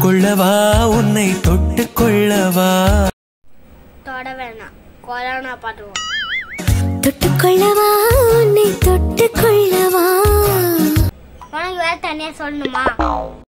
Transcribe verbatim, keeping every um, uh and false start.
தொட்டுக்கொள்ளவா உன்னை தொட்டுக்கொள்ளவா தொட வேணாம் கொரோனா பாட்டுவோம் தொட்டுக்கொள்ளவா உன்னை தொட்டுக்கொள்ளவா உனக்கு வேற தனியா சொல்லணுமா